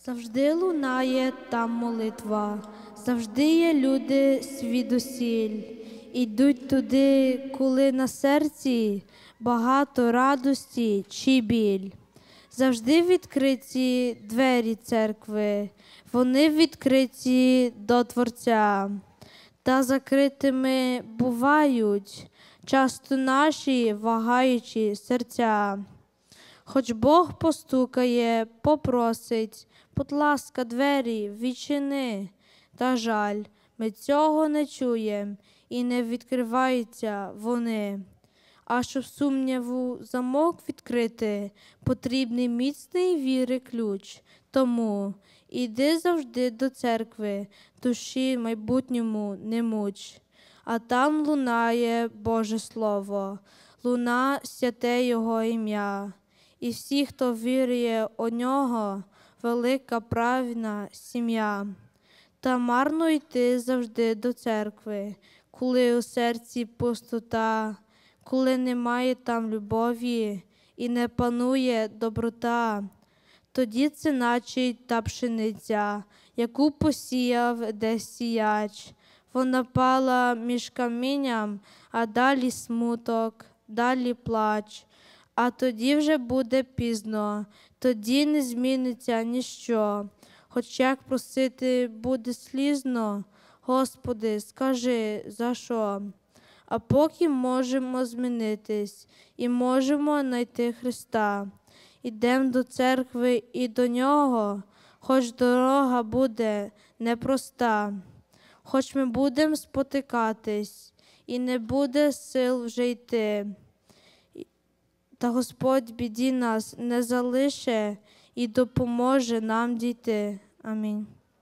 Завжди лунає там молитва, завжди є люди свідосіль. Ідуть туди, коли на серці багато радості чи біль. Завжди відкриті двері церкви, вони відкриті до Творця. Та закритими бувають часто наші вагаючі серця. Хоч Бог постукає, попросить, будь ласка, двері відчини. Та жаль, ми цього не чуєм і не відкриваються вони. А щоб сумніву замок відкрити, потрібний міцний віри ключ. Тому іди завжди до церкви, душі майбутньому не муч. А там лунає Боже Слово, луна святе Його ім'я. І всі, хто вірує у Нього, велика праведна сім'я. Та марно йти завжди до церкви, коли у серці пустота, коли немає там любові і не панує доброта. Тоді це наче та пшениця, яку посіяв десь сіяч. Вона пала між камінням, а далі смуток, далі плач. А тоді вже буде пізно, тоді не зміниться ніщо. Хоч як просити буде слізно, Господи, скажи, за що? А поки можемо змінитись і можемо знайти Христа. Ідемо до церкви і до Нього, хоч дорога буде непроста. Хоч ми будемо спотикатись і не буде сил вже йти. Та Господь біді нас не залише і допоможе нам дійти. Амінь.